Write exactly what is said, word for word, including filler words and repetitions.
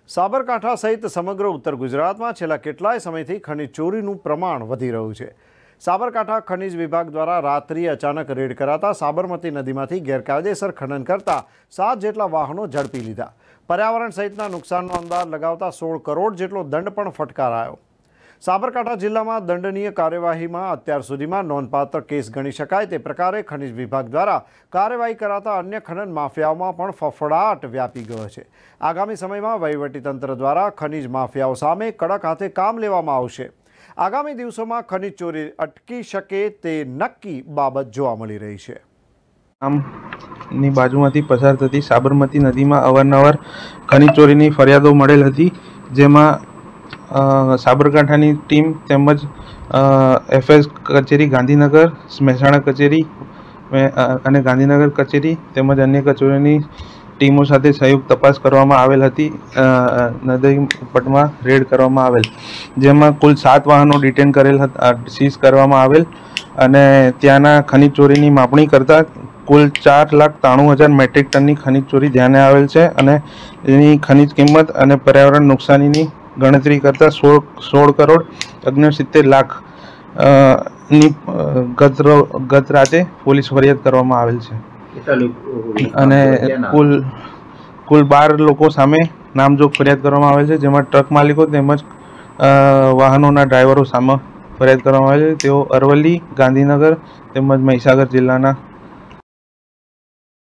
સાબરકાંઠા સહિત સમગ્ર ઉત્તર ગુજરાતમાં છેલ્લા કેટલાય સમયથી ખનિજ ચોરીનું પ્રમાણ વધી રહ્યું છે। સાબરકાંઠા ખનિજ વિભાગ દ્વારા રાત્રિએ અચાનક રેડ કરાતા સાબરમતી નદીમાંથી ગેરકાયદેસર ખનન કરતા સાત જેટલા વાહનો ઝડપી લીધા। પર્યાવરણ સહિતના નુકસાનનો અંદાજ લગાવતા સોળ કરોડ જેટલો દંડ પણ ફટકારાયો। સાબરકાંઠા જિલ્લામાં દંડનીય કાર્યવાહીમાં અત્યાર સુધીમાં નોંધપાત્ર કેસ ગણી શકાય તે પ્રકારે ખનિજ વિભાગ દ્વારા કાર્યવાહી કરાતા અન્ય ખનન માફિયાઓમાં પણ ફફડાટ વ્યાપી ગયો છે। આગામી સમયમાં વહીવટીતંત્ર દ્વારા ખનિજ માફિયાઓ સામે કડક હાથે કામ લેવામાં આવશે। આગામી દિવસોમાં ખનિજ ચોરી અટકી શકે તે નક્કી બાબત જોવા મળી રહી છે। ગામની બાજુમાંથી પસાર થતી સાબરમતી નદીમાં અવારનવાર ખનિજ ચોરીની ફરિયાદો મળેલ હતી, જેમાં સાબરકાંઠાની ટીમ તેમજ એફએસ કચેરી ગાંધીનગર, મહેસાણા કચેરી અને ગાંધીનગર કચેરી તેમજ અન્ય કચેરીઓની ટીમો સાથે સંયુક્ત તપાસ કરવામાં આવેલ હતી। નદી પટમાં રેડ કરવામાં આવેલ, જેમાં કુલ સાત વાહનો ડિટેન કરેલ હતા, સીઝ કરવામાં આવેલ અને ત્યાંના ખનિજ ચોરીની માપણી કરતા કુલ ચાર લાખ ત્રાણું હજાર મેટ્રિક ટનની ખનિજ ચોરી ધ્યાને આવેલ છે અને એની ખનિજ કિંમત અને પર્યાવરણ નુકસાનીની ગણતરી કરતા સોળ સોળ કરોડ ઓગણસિત્તેર લાખ ની ગત ગત રાતે પોલીસ ફરિયાદ કરવામાં આવેલ છે અને કુલ કુલ બાર લોકો સામે નામજોગ ફરિયાદ કરવામાં આવેલ છે, જેમાં ટ્રક માલિકો તેમજ વાહનોના ડ્રાઈવરો સામે ફરિયાદ કરવામાં આવેલ છે। તેઓ અરવલ્લી, ગાંધીનગર તેમજ મહીસાગર જિલ્લાના